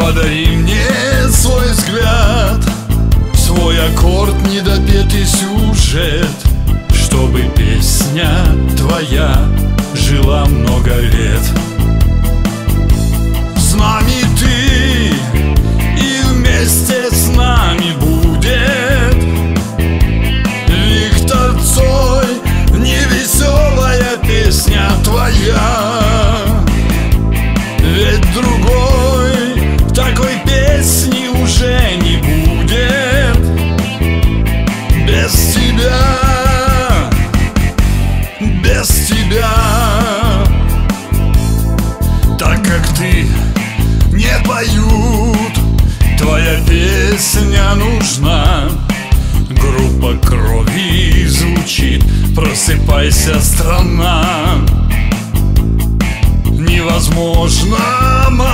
Подари мне свой взгляд, свой аккорд, недопетый сюжет, чтобы песня твоя жила много лет. С нами ты, и вместе с нами будет Виктор Цой, невеселая песня твоя. Ведь другой такой песни уже не будет без тебя, без тебя. Так как ты не поют, твоя песня нужна. Группа Крови звучит, просыпайся, страна. Невозможно